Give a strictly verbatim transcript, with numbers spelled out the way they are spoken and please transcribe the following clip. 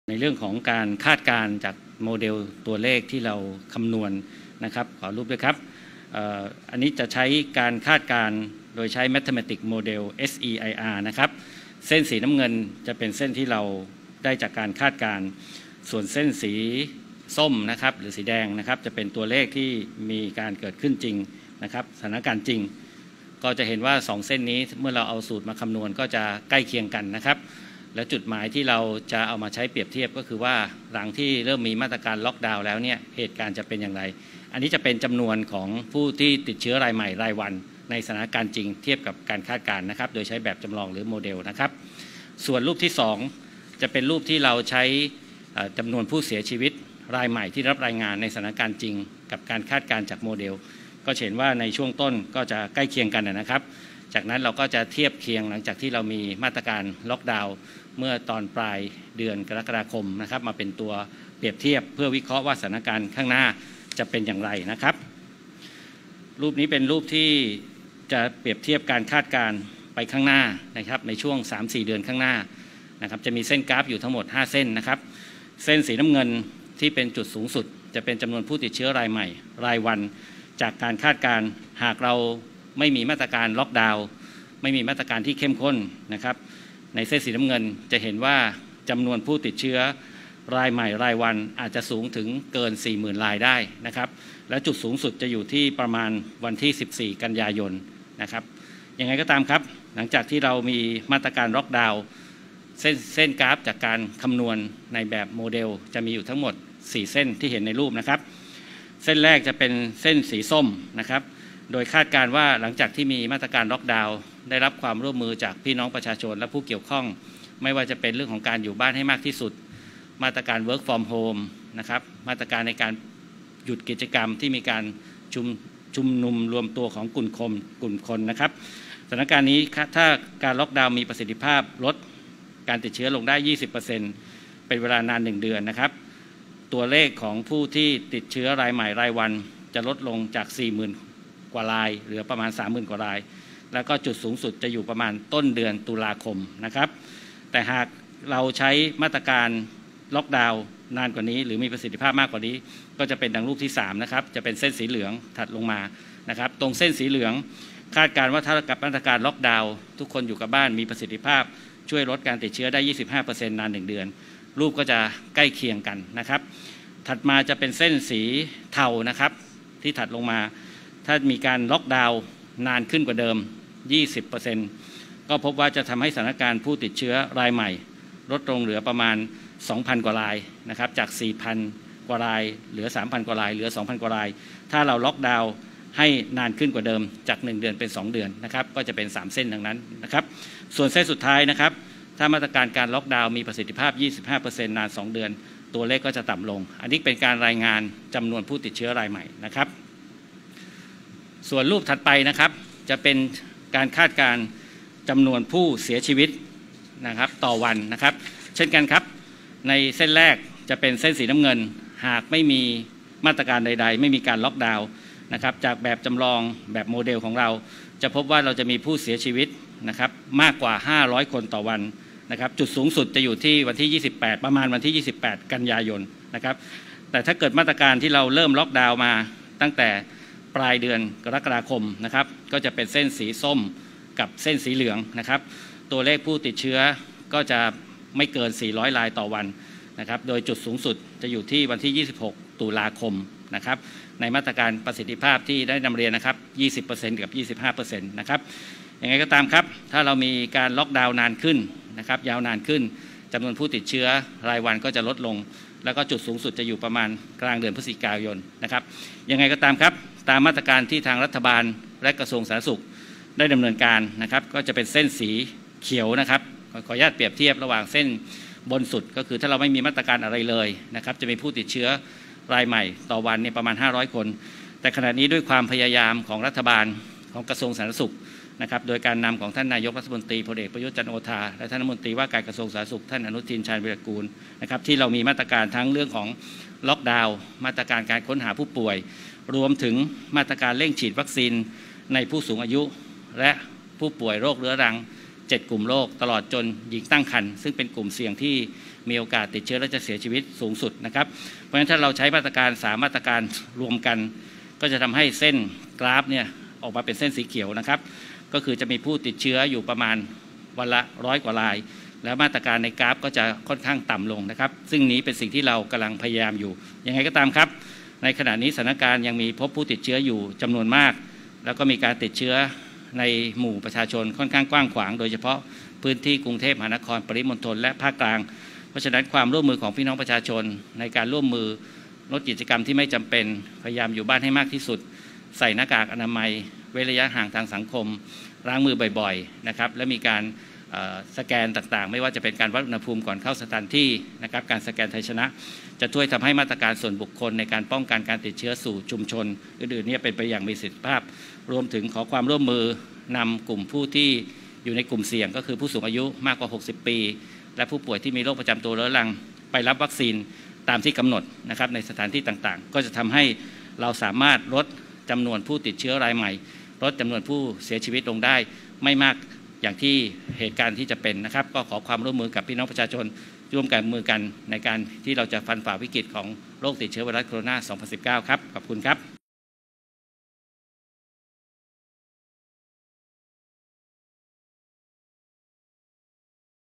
ในเรื่องของการคาดการณ์จากโมเดลตัวเลขที่เราคำนวณนะครับขอรูปด้วยครับอันนี้จะใช้การคาดการณ์โดยใช้ Mathematics Model เอส อี ไอ อาร์ นะครับเส้นสีน้ำเงินจะเป็นเส้นที่เราได้จากการคาดการณ์ส่วนเส้นสีส้มนะครับหรือสีแดงนะครับจะเป็นตัวเลขที่มีการเกิดขึ้นจริงนะครับสถานการณ์จริงก็จะเห็นว่าสองเส้นนี้เมื่อเราเอาสูตรมาคำนวณก็จะใกล้เคียงกันนะครับและจุดหมายที่เราจะเอามาใช้เปรียบเทียบก็คือว่าหลังที่เริ่มมีมาตรการล็อกดาวน์แล้วเนี่ยเหตุการณ์จะเป็นอย่างไรอันนี้จะเป็นจำนวนของผู้ที่ติดเชื้อรายใหม่รายวันในสถานการณ์จริงเทียบกับการคาดการณ์นะครับโดยใช้แบบจำลองหรือโมเดลนะครับส่วนรูปที่สองจะเป็นรูปที่เราใช้จำนวนผู้เสียชีวิตรายใหม่ที่รับรายงานในสถานการณ์จริงกับการคาดการณ์จากโมเดลก็เห็นว่าในช่วงต้นก็จะใกล้เคียงกันนะครับจากนั้นเราก็จะเทียบเคียงหลังจากที่เรามีมาตรการล็อกดาวน์เมื่อตอนปลายเดือนกรกฎาคมนะครับมาเป็นตัวเปรียบเทียบเพื่อวิเคราะห์ว่าสถานการณ์ข้างหน้าจะเป็นอย่างไรนะครับรูปนี้เป็นรูปที่จะเปรียบเทียบการคาดการณ์ไปข้างหน้านะครับในช่วง สามถึงสี่ เดือนข้างหน้านะครับจะมีเส้นกราฟอยู่ทั้งหมดห้าเส้นนะครับเส้นสีน้ำเงินที่เป็นจุดสูงสุดจะเป็นจำนวนผู้ติดเชื้อรายใหม่รายวันจากการคาดการณ์หากเราไม่มีมาตรการล็อกดาวน์ไม่มีมาตรการที่เข้มข้นนะครับในเส้นสีน้ำเงินจะเห็นว่าจำนวนผู้ติดเชื้อรายใหม่รายวันอาจจะสูงถึงเกิน สี่หมื่น รายได้นะครับและจุดสูงสุดจะอยู่ที่ประมาณวันที่ สิบสี่ กันยายนนะครับยังไงก็ตามครับหลังจากที่เรามีมาตรการล็อกดาวน์เส้นเส้นกราฟจากการคำนวณในแบบโมเดลจะมีอยู่ทั้งหมดสี่เส้นที่เห็นในรูปนะครับเส้นแรกจะเป็นเส้นสีส้มนะครับโดยคาดการณ์ว่าหลังจากที่มีมาตรการล็อกดาวน์ได้รับความร่วมมือจากพี่น้องประชาชนและผู้เกี่ยวข้องไม่ว่าจะเป็นเรื่องของการอยู่บ้านให้มากที่สุดมาตรการ work from home นะครับมาตรการในการหยุดกิจกรรมที่มีการชุมชุมนุมรวมตัวของกลุ่มคนกลุ่มคนนะครับสถานการณ์นี้ถ้าการล็อกดาวน์มีประสิทธิภาพลดการติดเชื้อลงได้ ยี่สิบเปอร์เซ็นต์ เป็นเวลานานหนึ่งเดือนนะครับตัวเลขของผู้ที่ติดเชื้อรายใหม่รายวันจะลดลงจาก สี่หมื่น กว่ารายเหลือประมาณ สามหมื่น กว่ารายแล้วก็จุดสูงสุดจะอยู่ประมาณต้นเดือนตุลาคมนะครับแต่หากเราใช้มาตรการล็อกดาวน์นานกว่านี้หรือมีประสิทธิภาพมากกว่านี้ก็จะเป็นดังรูปที่สามนะครับจะเป็นเส้นสีเหลืองถัดลงมานะครับตรงเส้นสีเหลืองคาดการณ์ว่าถ้ากับมาตรการล็อกดาวน์ทุกคนอยู่กับบ้านมีประสิทธิภาพช่วยลดการติดเชื้อได้ ยี่สิบห้าเปอร์เซ็นต์ นานหนึ่งเดือนรูปก็จะใกล้เคียงกันนะครับถัดมาจะเป็นเส้นสีเทานะครับที่ถัดลงมาถ้ามีการล็อกดาวน์นานขึ้นกว่าเดิม ยี่สิบเปอร์เซ็นต์ ก็พบว่าจะทำให้สถานการณ์ผู้ติดเชื้อรายใหม่ลดลงเหลือประมาณ สองพัน กว่ารายนะครับจาก สี่พัน กว่ารายเหลือ สามพัน กว่ารายเหลือ สองพัน กว่ารายถ้าเราล็อกดาวน์ให้นานขึ้นกว่าเดิมจากหนึ่งเดือนเป็นสองเดือนนะครับก็จะเป็นสามเส้นดังนั้นนะครับส่วนเส้นสุดท้ายนะครับถ้ามาตรการการล็อกดาวน์มีประสิทธิภาพ ยี่สิบห้าเปอร์เซ็นต์ นานสองเดือนตัวเลขก็จะต่ำลงอันนี้เป็นการรายงานจำนวนผู้ติดเชื้อรายใหม่นะครับส่วนรูปถัดไปนะครับจะเป็นการคาดการณ์จำนวนผู้เสียชีวิตนะครับต่อวันนะครับเช่นกันครับในเส้นแรกจะเป็นเส้นสีน้ำเงินหากไม่มีมาตรการใดๆไม่มีการล็อกดาวน์นะครับจากแบบจำลองแบบโมเดลของเราจะพบว่าเราจะมีผู้เสียชีวิตนะครับมากกว่าห้าร้อยคนต่อวันนะครับจุดสูงสุดจะอยู่ที่วันที่ยี่สิบแปดประมาณวันที่ยี่สิบแปดกันยายนนะครับแต่ถ้าเกิดมาตรการที่เราเริ่มล็อกดาวน์มาตั้งแต่ปลายเดือนกรกฎาคมนะครับก็จะเป็นเส้นสีส้มกับเส้นสีเหลืองนะครับตัวเลขผู้ติดเชื้อก็จะไม่เกินสี่ร้อยรายต่อวันนะครับโดยจุดสูงสุดจะอยู่ที่วันที่ยี่สิบหกตุลาคมนะครับในมาตรการประสิทธิภาพที่ได้นำเรียนนะครับ ยี่สิบเปอร์เซ็นต์ กับ ยี่สิบห้าเปอร์เซ็นต์ นะครับยังไงก็ตามครับถ้าเรามีการล็อกดาวน์นานขึ้นนะครับยาวนานขึ้นจำนวนผู้ติดเชื้อรายวันก็จะลดลงแล้วก็จุดสูงสุดจะอยู่ประมาณกลางเดือนพฤศจิกายนนะครับยังไงก็ตามครับตามมาตรการที่ทางรัฐบาลและกระทรวงสาธารณสุขได้ดำเนินการนะครับก็จะเป็นเส้นสีเขียวนะครับขออนุญาตเปรียบเทียบระหว่างเส้นบนสุดก็คือถ้าเราไม่มีมาตรการอะไรเลยนะครับจะมีผู้ติดเชื้อรายใหม่ต่อวันเนี่ยประมาณห้าร้อยคนแต่ขณะนี้ด้วยความพยายามของรัฐบาลของกระทรวงสาธารณสุขนะครับโดยการนำของท่านนายกรัฐมนตรีพลเอกประยุทธ์จันทร์โอชาและท่านรัฐมนตรีว่าการกระทรวงสาธารณสุขท่านอนุทินชาญวีรกูลนะครับที่เรามีมาตรการทั้งเรื่องของล็อกดาวน์มาตรการการค้นหาผู้ป่วยรวมถึงมาตรการเร่งฉีดวัคซีนในผู้สูงอายุและผู้ป่วยโรคเรื้อรังเจ็ดกลุ่มโรคตลอดจนหญิงตั้งครรภ์ซึ่งเป็นกลุ่มเสี่ยงที่มีโอกาสติดเชื้อและจะเสียชีวิตสูงสุดนะครับเพราะฉะนั้นถ้าเราใช้มาตรการสามมาตรการรวมกันก็จะทำให้เส้นกราฟเนี่ยออกมาเป็นเส้นสีเขียวนะครับก็คือจะมีผู้ติดเชื้ออยู่ประมาณวันละร้อยกว่ารายแล้วมาตรการในกราฟก็จะค่อนข้างต่ำลงนะครับซึ่งนี้เป็นสิ่งที่เรากำลังพยายามอยู่ยังไงก็ตามครับในขณะนี้สถานการณ์ยังมีพบผู้ติดเชื้ออยู่จำนวนมากแล้วก็มีการติดเชื้อในหมู่ประชาชนค่อนข้างกว้างขวางโดยเฉพาะพื้นที่กรุงเทพมหานครปริมณฑลและภาคกลางเพราะฉะนั้นความร่วมมือของพี่น้องประชาชนในการร่วมมือลดกิจกรรมที่ไม่จำเป็นพยายามอยู่บ้านให้มากที่สุดใส่หน้ากากอนามัยเว้นระยะห่างทางสังคมล้างมือบ่อยๆนะครับและมีการสแกนต่างๆไม่ว่าจะเป็นการวัดอุณหภูมิก่อนเข้าสถานที่นะครับการสแกนไทยชนะจะช่วยทำให้มาตรการส่วนบุคคลในการป้องกันการติดเชื้อสู่ชุมชนอื่นๆนี่เป็นไปอย่างมีประสิทธิภาพรวมถึงขอความร่วมมือนำกลุ่มผู้ที่อยู่ในกลุ่มเสี่ยงก็คือผู้สูงอายุมากกว่าหกสิบปีและผู้ป่วยที่มีโรคประจำตัวเรื้อรังไปรับวัคซีนตามที่กำหนดนะครับในสถานที่ต่างๆก็จะทำให้เราสามารถลดจำนวนผู้ติดเชื้อรายใหม่ลดจำนวนผู้เสียชีวิตลงได้ไม่มากอย่างที่เหตุการณ์ที่จะเป็นนะครับก็ขอความร่วมมือกับพี่น้องประชาชนร่วมกันมือกันในการที่เราจะฟันฝ่าวิกฤตของโรคติดเชื้อไวรัสโคโรนา สองพันสิบเก้า ครับขอบคุณครับ